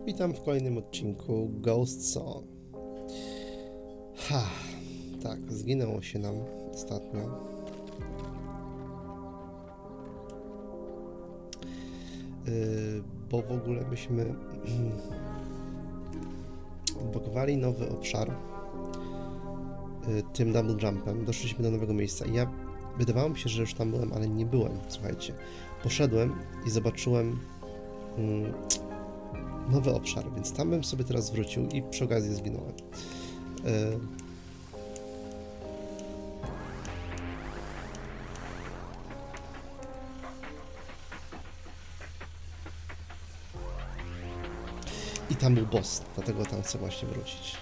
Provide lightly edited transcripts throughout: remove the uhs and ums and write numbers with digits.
Witam w kolejnym odcinku Ghost Song. Tak, zginęło się nam ostatnio. Bo w ogóle myśmy blokowali nowy obszar tym double jumpem. Doszliśmy do nowego miejsca i wydawało mi się, że już tam byłem, ale nie byłem, słuchajcie. Poszedłem i zobaczyłem nowy obszar, więc tam bym sobie teraz wrócił i przy okazji zginąłem. I tam był boss, dlatego tam chcę właśnie wrócić.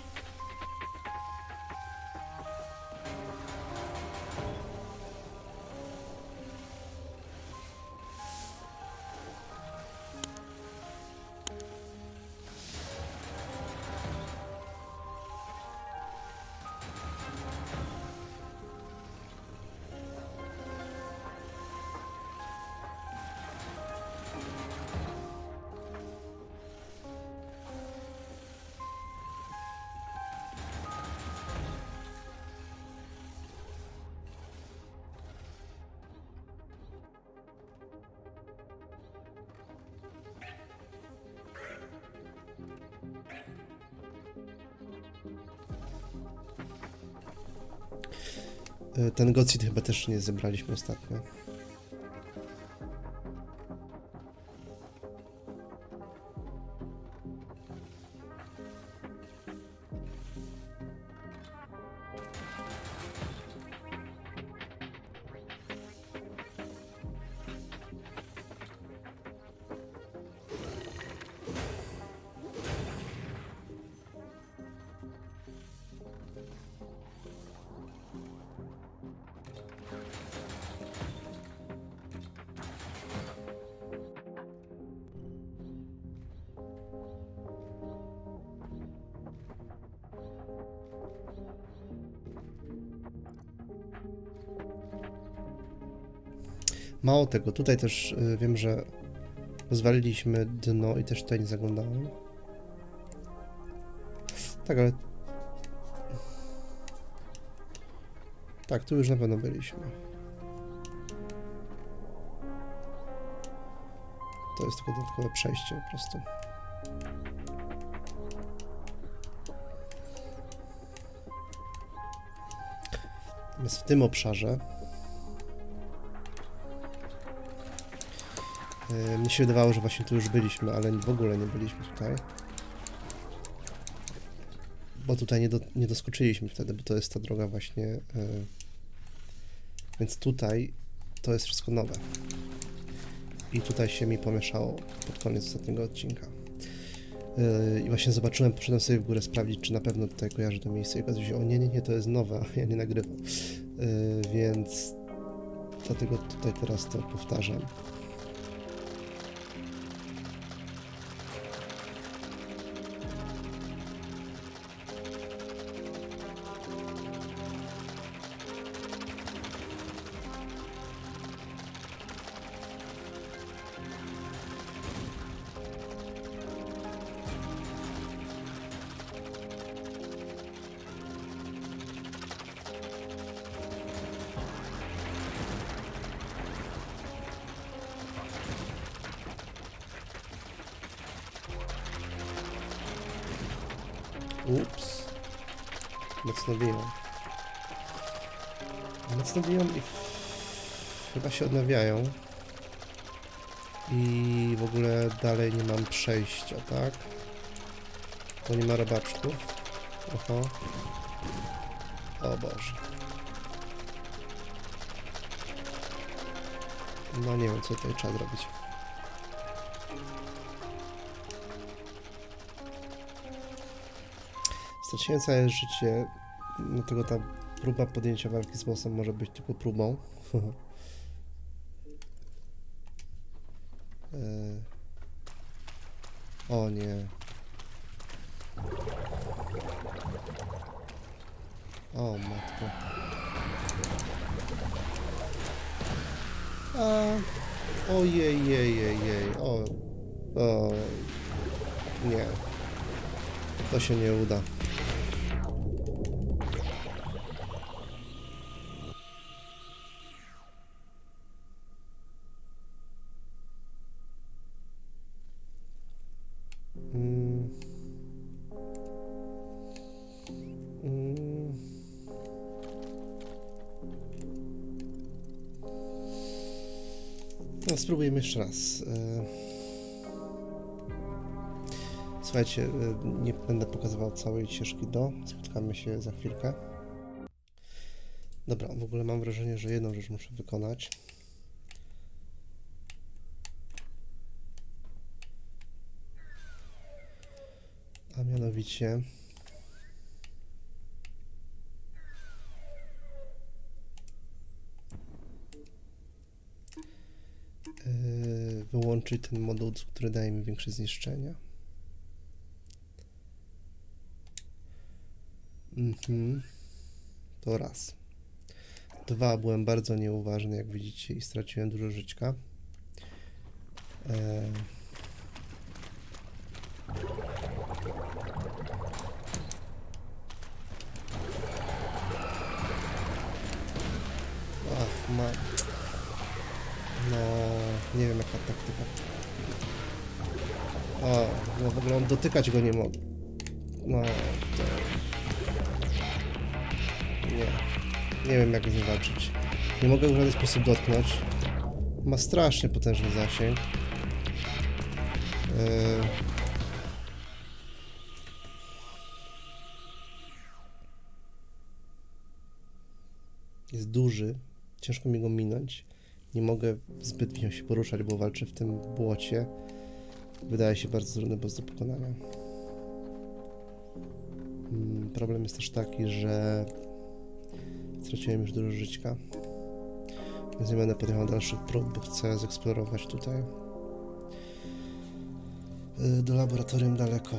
Ten Godseed chyba też nie zebraliśmy ostatnio. Mało tego, tutaj też wiem, że rozwaliliśmy dno i też tutaj nie zaglądałem. Tak, ale... Tak, tu już na pewno byliśmy. To jest tylko dodatkowe przejście po prostu. Natomiast w tym obszarze mnie się wydawało, że właśnie tu już byliśmy, ale w ogóle nie byliśmy tutaj. Bo tutaj nie doskoczyliśmy wtedy, bo to jest ta droga właśnie. Więc tutaj to jest wszystko nowe. I tutaj się mi pomieszało pod koniec ostatniego odcinka. I właśnie zobaczyłem, poszedłem sobie w górę sprawdzić, czy na pewno tutaj kojarzę to miejsce i okazuje się, o nie, to jest nowe, a ja nie nagrywam. Więc dlatego tutaj teraz to powtarzam. Ups. Mocno biją i chyba się odnawiają. I w ogóle dalej nie mam przejścia, tak? Bo nie ma robaczków. Oho. O Boże. No nie wiem, co tutaj trzeba zrobić. Straciłem całe życie, dlatego ta próba podjęcia walki z bossem może być tylko próbą. O nie. O matko. Ojej. Nie. To się nie uda. No, spróbujemy jeszcze raz. Słuchajcie, nie będę pokazywał całej ścieżki do. Spotkamy się za chwilkę. Dobra, w ogóle mam wrażenie, że jedną rzecz muszę wykonać. A mianowicie... wyłączyć ten moduł, który daje mi większe zniszczenia. To raz. Dwa, byłem bardzo nieuważny, jak widzicie, i straciłem dużo żyćka. Ach, no, nie wiem jaka taktyka. O, no w ogóle dotykać go nie mogę. No, to... Nie wiem jak z nim walczyć. Nie mogę go w żaden sposób dotknąć. Ma strasznie potężny zasięg. Jest duży. Ciężko mi go minąć. Nie mogę zbytnio się poruszać, bo walczę w tym błocie. Wydaje się bardzo trudny boss do pokonania. Problem jest też taki, że straciłem już dużo żyćka. Więc nie będę podejmował dalszych prób, bo chcę zeksplorować tutaj. Do laboratorium daleko.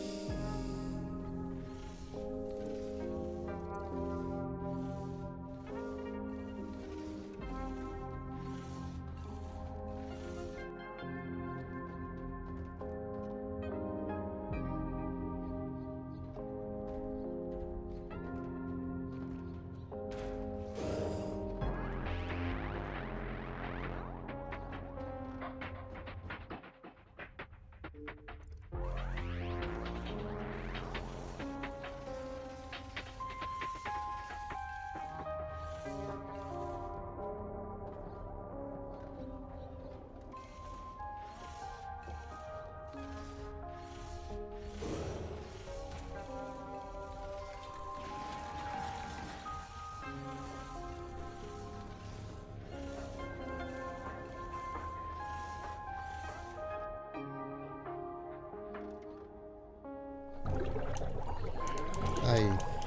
Aj.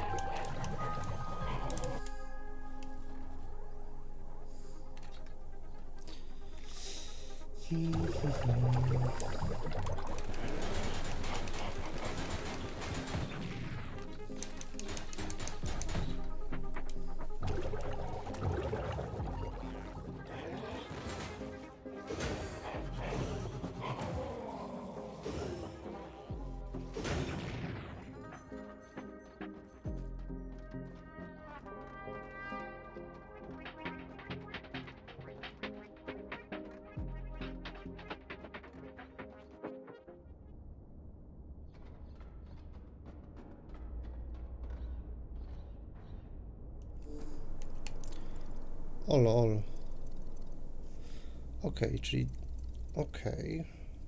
O lol. Okej, czyli... Okej.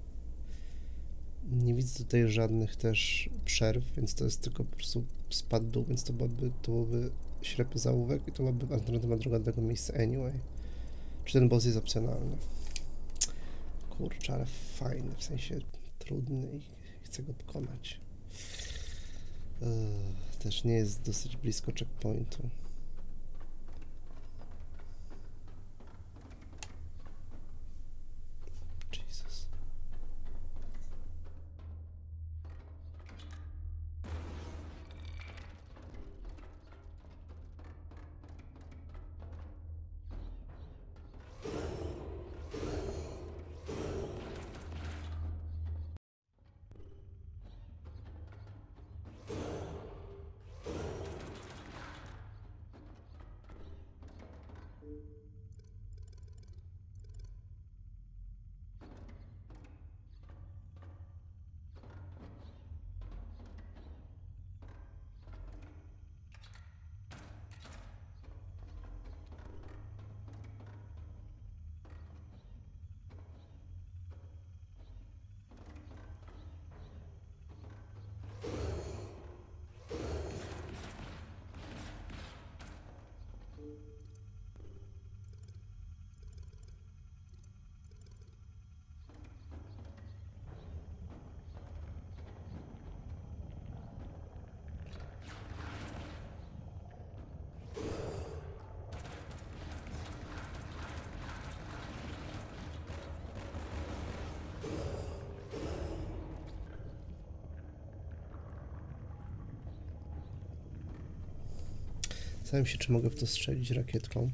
Nie widzę tutaj żadnych też przerw, więc to jest tylko po prostu spad dół, więc to byłby ślepy zaułek i to byłaby alternatywna droga do tego miejsca anyway. Czy ten boss jest opcjonalny? Kurczę, ale fajny, w sensie trudny i chcę go pokonać. Też nie jest dosyć blisko checkpointu. Jesus. Zastanawiam się, czy mogę w to strzelić rakietką.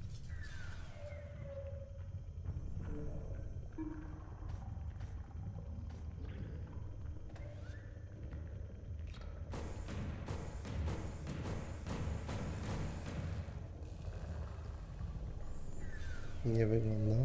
Nie wygląda.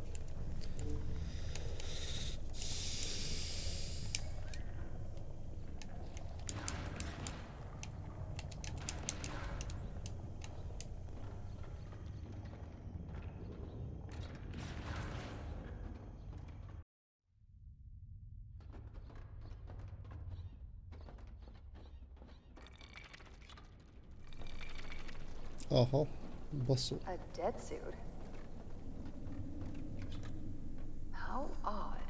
Oho, bossu. A dead suit? How odd.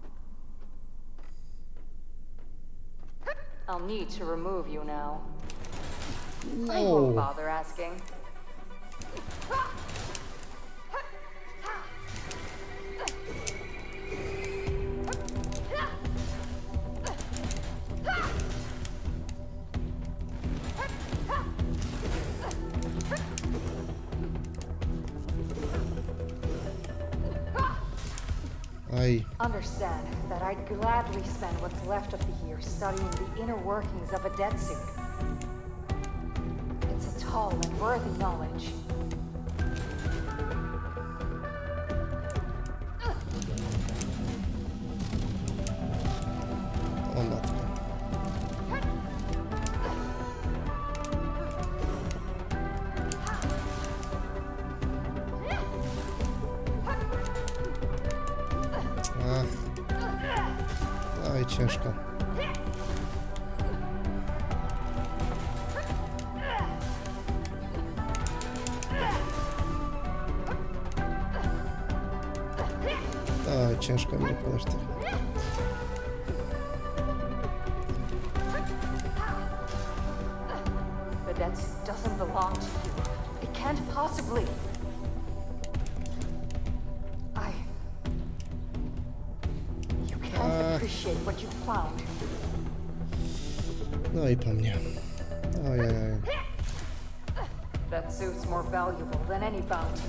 I'll need to remove you now. I won't bother asking. Aj. Understand that I'd gladly spend what's left of the year studying the inner workings of a dead suit. It's a tall and worthy knowledge. O matko. Aj, ciężko. Aj, ciężko mi pokonać tych. The dead suit doesn't belong to you. It can't possibly. You can't appreciate what you found. No i po mnie. Ojej. That suit's more valuable than any bounty.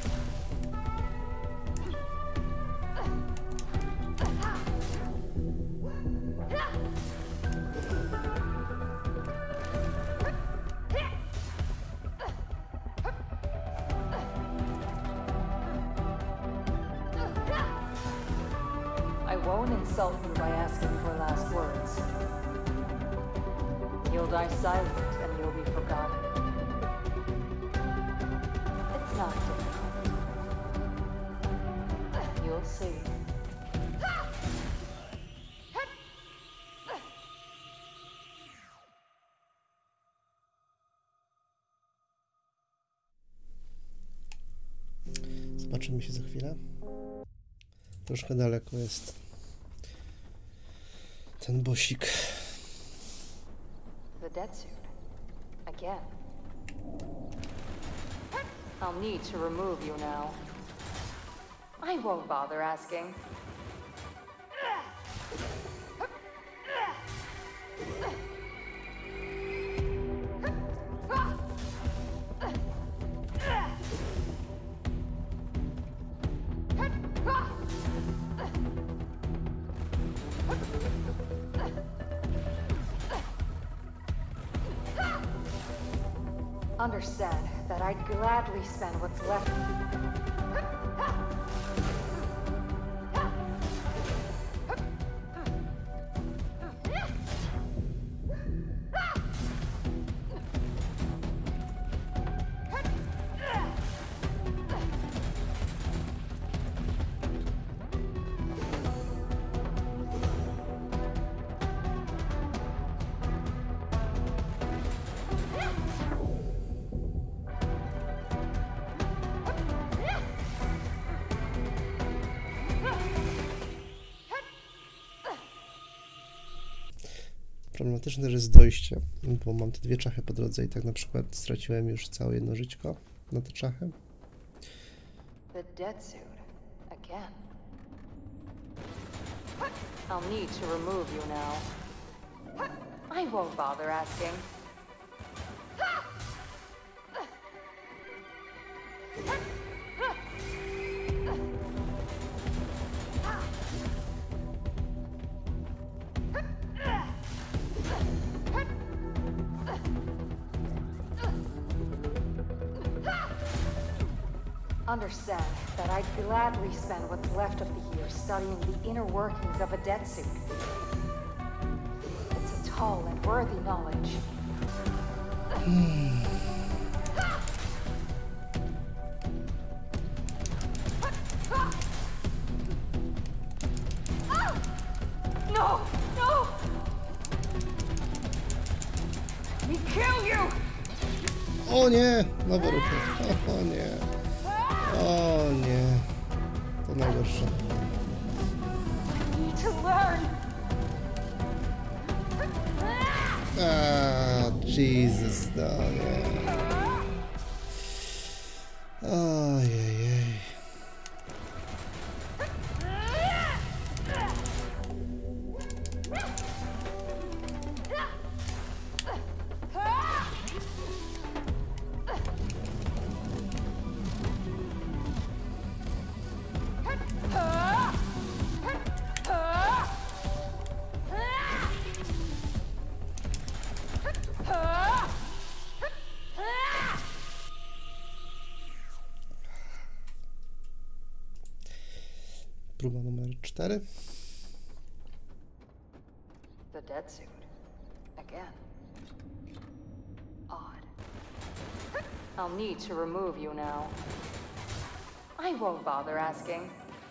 I won't insult you by asking for last words. You'll die silent and you'll be forgotten. It's not difficult. You'll see. Zobaczymy się za chwilę. Troszkę daleko jest ten bosik. The dead suit. Again. I'll need to remove you now. I won't bother asking. Understand that I'd gladly spend what's left. Problematyczne też jest dojście, bo mam te dwie czachy po drodze i tak na przykład straciłem już całe jedno żyćko na te czachy. The dead suit. Again. I'll need to remove you now. I won't bother asking. Understand that I'd gladly spend what's left of the year studying the inner workings of a dead suit. It's a tall and worthy knowledge. No! No! Let me kill you! O nie! Nowe ruchy. O nie. O nie. To najgorsze. I need to learn. Jesus, no nie. Ojej. Próba numer 4. The dead suit. Again. Odd. I'll need to remove you now. I won't bother asking.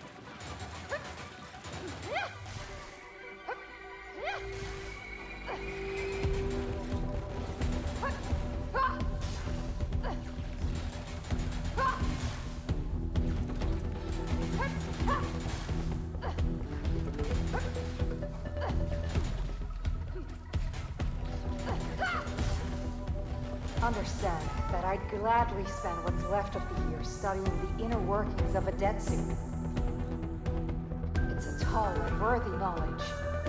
Understand that I'd gladly spend what's left of the year studying the inner workings of a dead suit. It's a tall and worthy knowledge.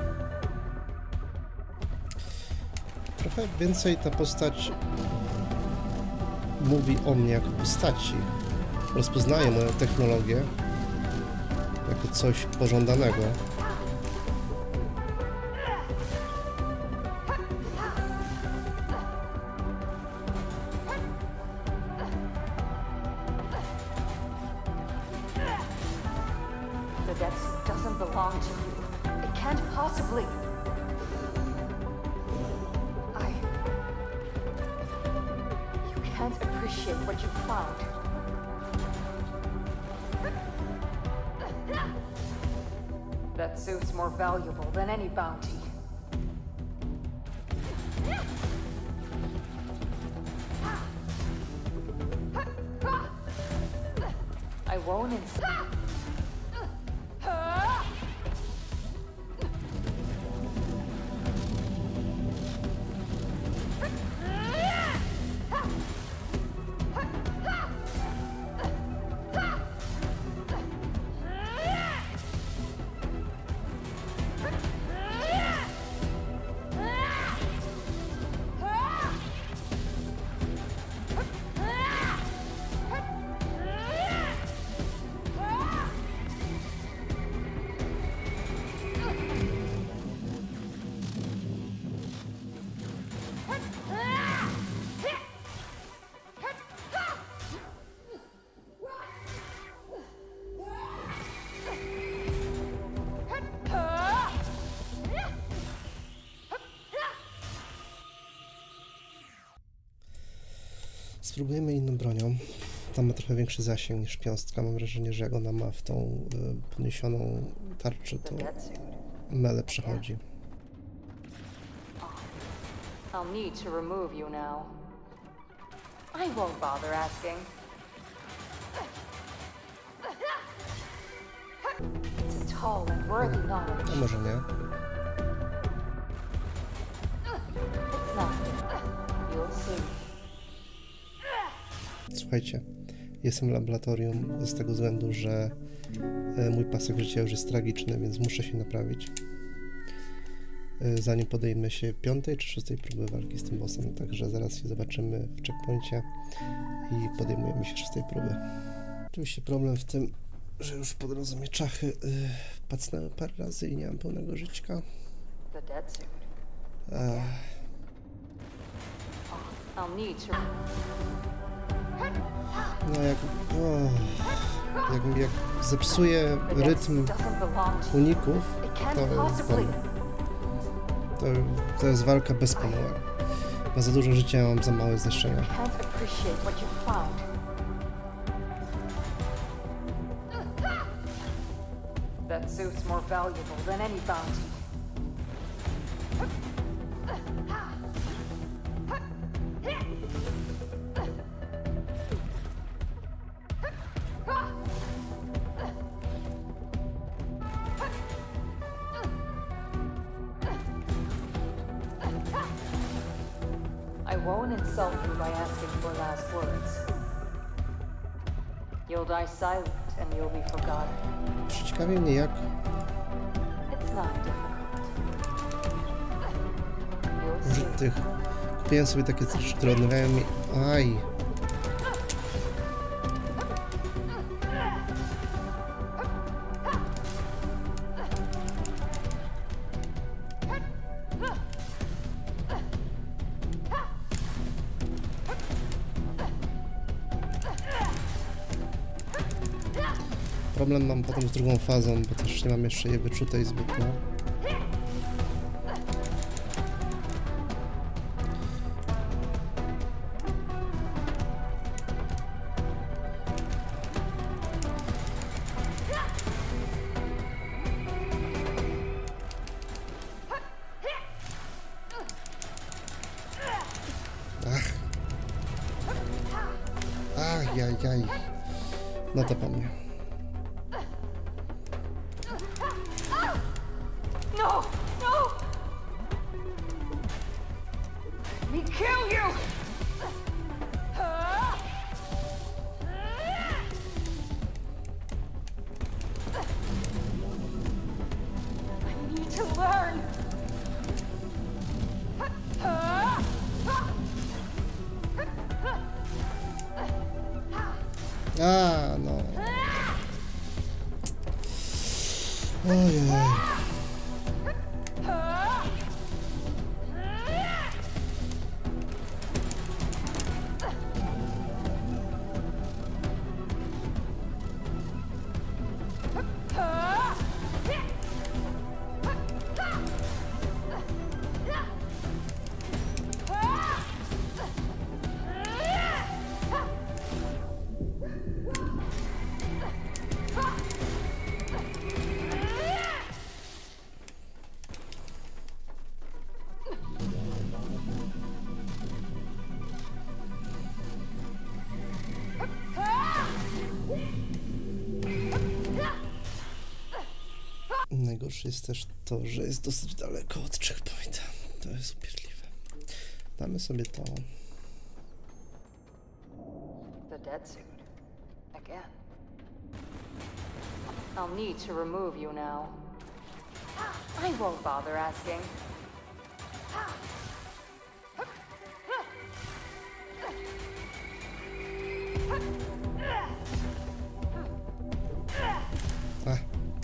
Trochę więcej ta postać mówi o mnie jako postaci. Rozpoznaje moją technologię jako coś pożądanego. The dead suit doesn't belong to you. It can't possibly. You can't appreciate what you found. That suit's more valuable than any bounty. I won't insist. Spróbujemy inną bronią. Tam ma trochę większy zasięg niż piąstka. Mam wrażenie, że jak ona ma w tą podniesioną tarczę, to mele przechodzi. I'll need to remove you now. I won't bother asking. It's a tall and worthy knowledge. A może nie? It's nothing. You'll see. Słuchajcie, jestem w laboratorium z tego względu, że mój pasek życia już jest tragiczny, więc muszę się naprawić. Zanim podejmę się 5. czy 6. próby walki z tym bossem, także zaraz się zobaczymy w checkpoincie i podejmujemy się 6. próby. Oczywiście problem w tym, że już po drodze mnie czachy pacnęły parę razy i nie mam pełnego żyćka. I'll need to... No jak zepsuję rytm uników, to jest walka bez pomyłek. Ma za dużo życia, mam za małe zniszczenia. That suit's more valuable than any bounty. I won't insult you by asking for last words. You'll die silent and you'll be forgotten. Ciekawi mnie jak... It's not difficult. You'll użyć see. tych... Kupiłem sobie takie rzeczy, które odnawiają mi... Aj! Problem mam potem z drugą fazą, bo też nie mam jeszcze jej wyczutej zbytnio. Ach, jaj. No to po mnie. No! No! Let me kill you! I need to learn! A, no. Ojej. Najgorsze jest też to, że jest dosyć daleko od checkpointa. To jest upierdliwe. Damy sobie to. The dead suit. Again. I'll need to remove you now. I won't bother asking. A.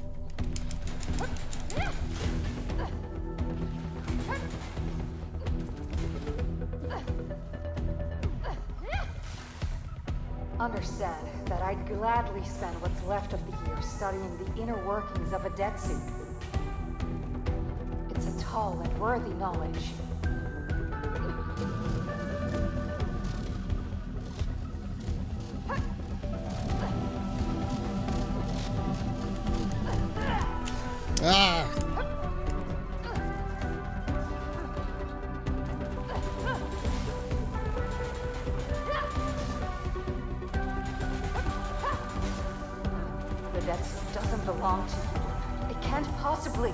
Understand that I'd gladly spend what's left of the year studying the inner workings of a dead suit. It's a tall and worthy knowledge. A! The dead suit doesn't belong to you. It can't possibly.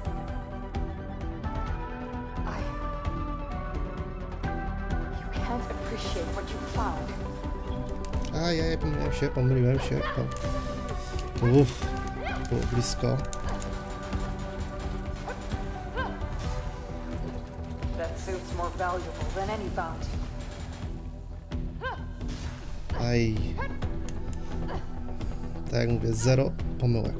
You can't appreciate what you found. Ajaj, pomyliłem się. Uff, było blisko. That suit's more valuable than any bounty. Aj. Tak jak mówię, 0 pomyłek.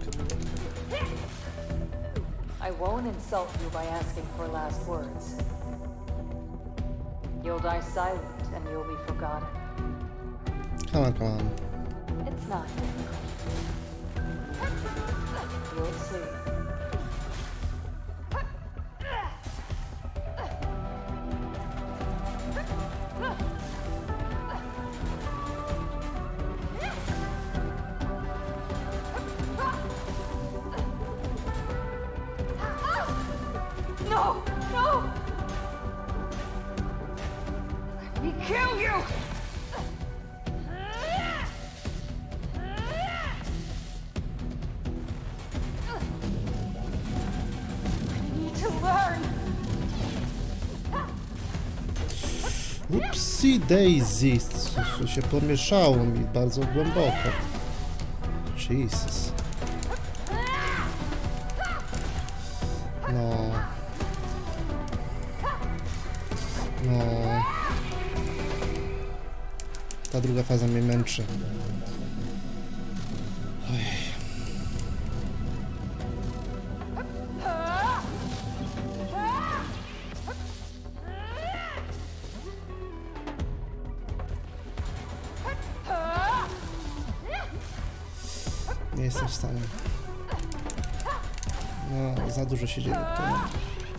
I won't insult you by asking for last words. You'll die silent and you'll be forgotten. Come on, come on. It's not difficult. You'll see. No! No! Let me kill you! I need to learn! Upsi daisy, co się pomieszało mi bardzo głęboko. Jesus. No. No. Ta druga faza mnie męczy. Ojej. Nie jestem w stanie. No, za dużo się dzieje w tym.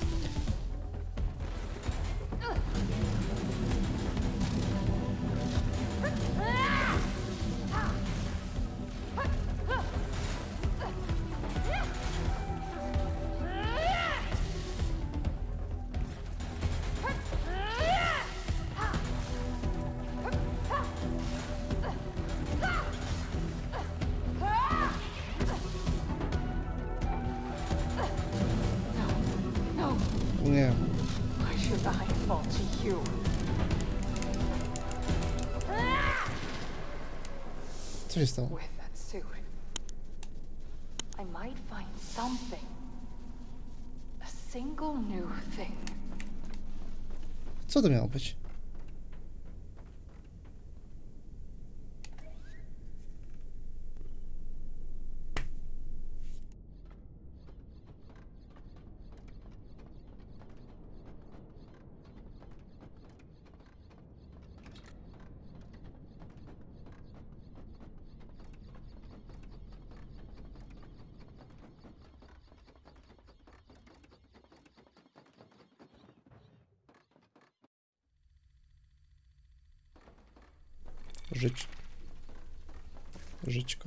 Nie. Why should I fall to you? Co się stało? With that suit, I might find something. A single new thing. Co to miało być? Żyćko.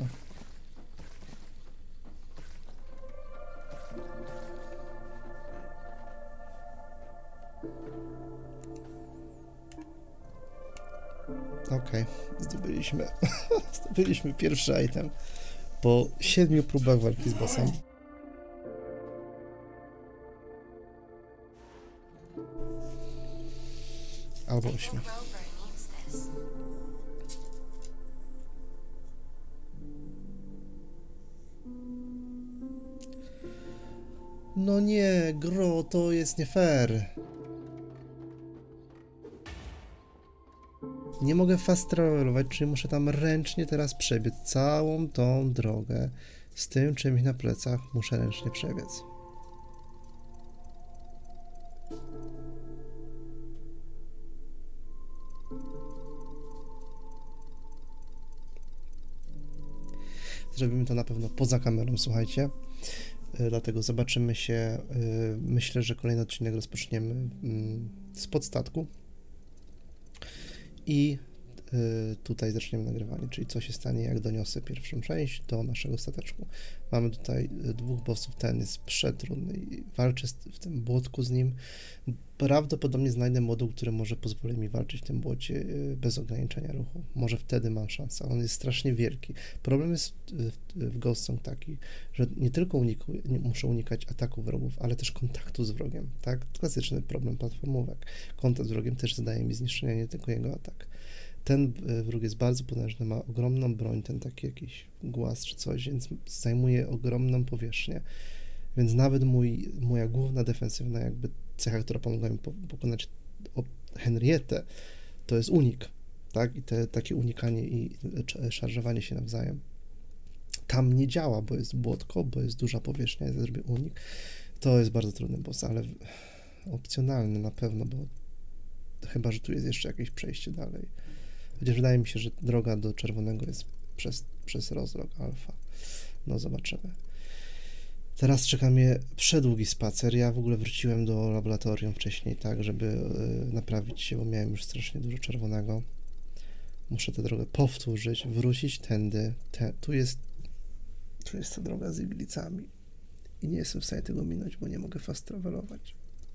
Okej, zdobyliśmy pierwszy item po 7 próbach walki z bossem. Albo 8. No nie, gro, to jest nie fair. Nie mogę fast travelować, czyli muszę tam ręcznie teraz przebiec całą tą drogę. Z tym czymś na plecach muszę ręcznie przebiec. Zrobimy to na pewno poza kamerą, słuchajcie. Dlatego zobaczymy się. Myślę, że kolejny odcinek rozpoczniemy spod statku. I tutaj zaczniemy nagrywanie, czyli co się stanie, jak doniosę pierwszą część do naszego stateczku. Mamy tutaj 2 bossów, ten jest przetrudny i walczę w tym błotku z nim. Prawdopodobnie znajdę moduł, który może pozwoli mi walczyć w tym błocie bez ograniczenia ruchu. Może wtedy mam szansę. On jest strasznie wielki. Problem jest w Ghost Song taki, że nie tylko muszę unikać ataku wrogów, ale też kontaktu z wrogiem, tak? Klasyczny problem platformówek. Kontakt z wrogiem też zadaje mi zniszczenia, nie tylko jego atak. Ten wróg jest bardzo potężny, ma ogromną broń, ten taki jakiś głaz czy coś, więc zajmuje ogromną powierzchnię. Więc nawet moja główna defensywna jakby cecha, która pomogła mi pokonać Henrietę, to jest unik, tak? I takie unikanie i szarżowanie się nawzajem. Tam nie działa, bo jest błotko, bo jest duża powierzchnia, ja zrobię unik. To jest bardzo trudny boss, ale opcjonalny na pewno, bo chyba, że tu jest jeszcze jakieś przejście dalej. Chociaż wydaje mi się, że droga do czerwonego jest przez rozrok alfa. No zobaczymy. Teraz czeka mnie przedługi spacer. Ja w ogóle wróciłem do laboratorium wcześniej, tak, żeby naprawić się, bo miałem już strasznie dużo czerwonego. Muszę tę drogę powtórzyć, wrócić tędy. Tu jest ta droga z iglicami. I nie jestem w stanie tego minąć, bo nie mogę fast travelować.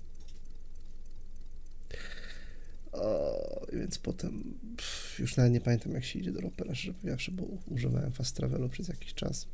Więc potem już nawet nie pamiętam, jak się idzie do Ropera, szczerze powiedziawszy, bo używałem fast travelu przez jakiś czas.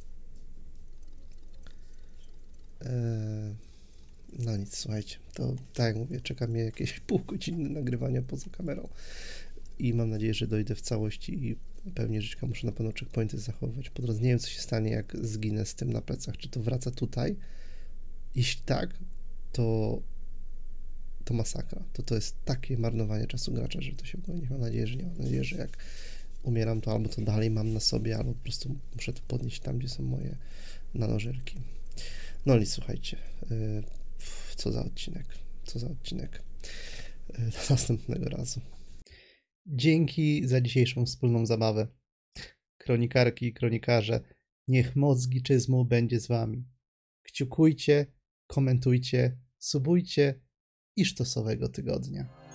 No nic, słuchajcie, to tak jak mówię, czeka mnie jakieś pół godziny nagrywania poza kamerą i mam nadzieję, że dojdę w całości i pewnie Życzka muszę na pewno checkpointy zachowywać. Po drodze nie wiem, co się stanie, jak zginę z tym na plecach, czy to wraca tutaj. Jeśli tak, to masakra. To jest takie marnowanie czasu gracza, że to się nie mam nadzieję, że nie. Mam nadzieję, że jak umieram, to albo to dalej mam na sobie, albo po prostu muszę to podnieść tam, gdzie są moje nanożerki. No i słuchajcie, co za odcinek. Do następnego razu. Dzięki za dzisiejszą wspólną zabawę. Kronikarki i kronikarze, niech moc giczyzmu będzie z wami. Kciukujcie, komentujcie, subujcie i sztosowego tygodnia.